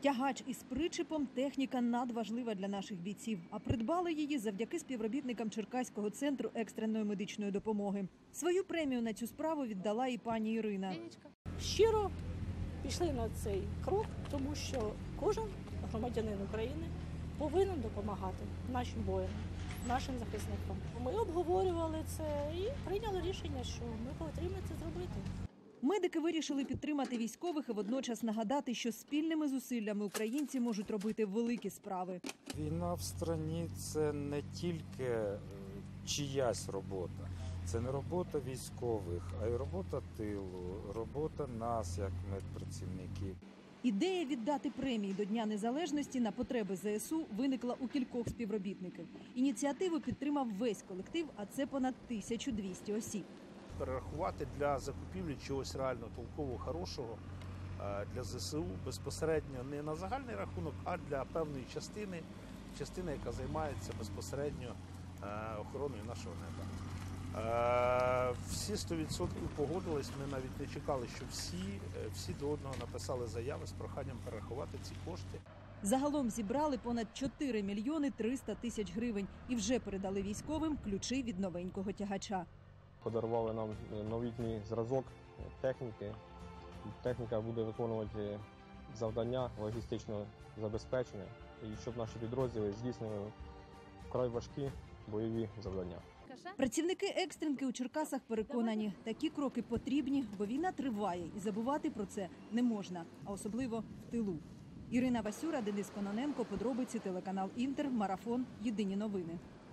Тягач із причепом – техніка надважлива для наших бійців, а придбали її завдяки співробітникам Черкаського центру екстреної медичної допомоги. Свою премію на цю справу віддала і пані Ірина. Щиро пішли на цей крок, тому що кожен громадянин України повинен допомагати нашим воїнам, нашим захисникам. Ми обговорювали це і прийняли рішення, що ми повинні це зробити. Медики вирішили підтримати військових і водночас нагадати, що спільними зусиллями українці можуть робити великі справи. Війна в країні – це не тільки чиясь робота. Це не робота військових, а й робота тилу, робота нас, як медпрацівників. Ідея віддати премії до Дня Незалежності на потреби ЗСУ виникла у кількох співробітників. Ініціативу підтримав весь колектив, а це понад 1200 осіб. Перерахувати для закупівлі чогось реально толкового, хорошого для ЗСУ безпосередньо не на загальний рахунок, а для певної частини, яка займається безпосередньо охороною нашого неба. Всі 100% погодились, ми навіть не чекали, що всі до одного написали заяви з проханням перерахувати ці кошти. Загалом зібрали понад 4 мільйони 300 тисяч гривень і вже передали військовим ключі від новенького тягача. Подарували нам новітній зразок техніки. Техніка буде виконувати завдання логістичного забезпечення, і щоб наші підрозділи здійснювали вкрай важкі бойові завдання. Працівники екстренки у Черкасах переконані, такі кроки потрібні, бо війна триває і забувати про це не можна, а особливо в тилу. Ірина Васюра, Денис Кононенко, подробиці, телеканал Інтер, Марафон, Єдині новини.